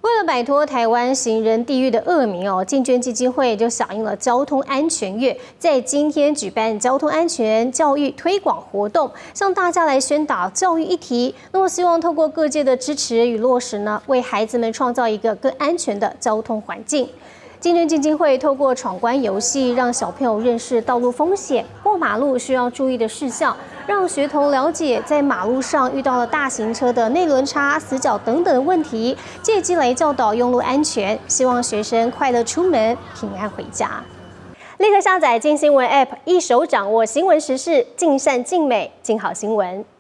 为了摆脱台湾行人地狱的恶名进捐基金会就响应了交通安全月，在今天举办交通安全教育推广活动，向大家来宣导教育议题。那么希望透过各界的支持与落实呢，为孩子们创造一个更安全的交通环境。金捐基金会透过闯关游戏，让小朋友认识道路风险、过马路需要注意的事项，让学童了解在马路上遇到了大型车的内轮差、死角等等问题，借机来教导用路安全，希望学生快乐出门，平安回家。立刻下载镜新闻 App， 一手掌握新闻时事，尽善尽美，尽好新闻。